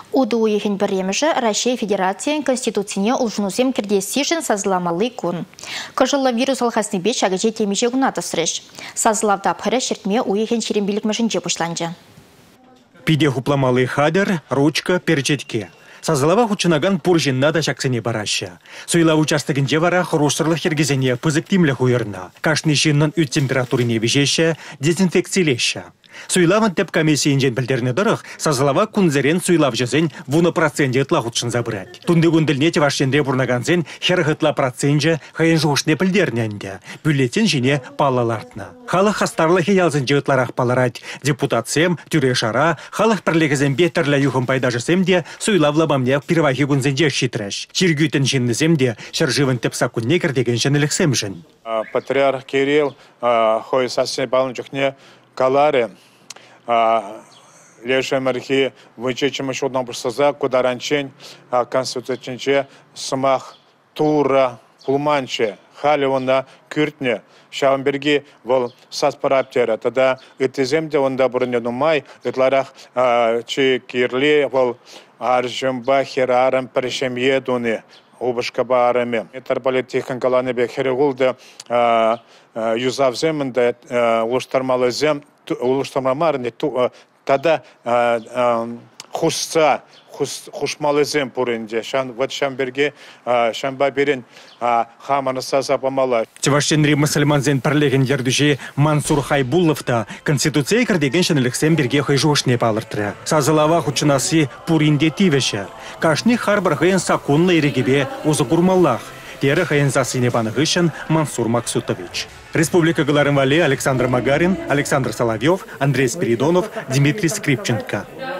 Уду ехен біремежі Россия Федерациян Конституцияне ұлжынусем кірдесешін сазыламалы күн. Кыжылы вирус алхасны беш агыже темеше күнаты сұреш. Сазылавда пыры шертме уехен шерембелік мәшінже бұшланжы. Пиде хупламалы хадер, ручка, перчетке. Сазылава хучынаган пуржинна да шаксыне бараща. Суйла участогынже вара хұрушырлық ергезене пызыктимлі хуйырна. Кашны шиннын үт температурине вежеше, дезинфекцийлеші. Суйлавын теп комиссиинжен білдеріне дұрық, сазылава күнзерен суйлав жезен вуны проценте ытла хутшын забырать. Тунды күнділне тевашшенре бұрнаганзен херх ытла проценте хайын жоғышне білдерненде. Бюллетен жіне палалартна. Халық хастарлы хеялзын жытларақ паларать. Депутатсем, тюре шара, халық бірлегізен беттерлі юхым пайда жесем де суйлавла бамне первахи күнзенде шитреш. Чиргютен жиннізем де шыржывын тепса күнне кірдеген жынылықсем жын. Патриарх Кирилл, хой сасне балынчықне каларе, лешем архи вычечем еще одном просаза, куда ранчень, конституционче, смах, тура, пулманче, халивона, кюртне, Шаумберги вол саспараптера, тогда это земля он да бронену май, этларах чи кирли вол аржемба херарам перешем едуни. Обышкаба араме. Этарбали тихан каланы бе херегулда юзавзем да улуштармалызем улуштармамарны тада хусца хушмалызем пуринде шан вот шамберге шамба берен хаманаса запамала. Чевашенри мусульманзен парлеген ярдүше Мансур Хайбулловта конституция кірдеген шынылықсен берге хайжуышне палыртыры. Сазылава хучынасы пуринде тивеше. Кашни харбар хайын сакунлы ерегебе озы курмаллах. Тері хайын засыне банығышын Мансур Максутович. Республика Галарин-Вале, Александр Магарин, Александр Соловьев, Андрей Спиридонов, Дмитрий Скрипченко.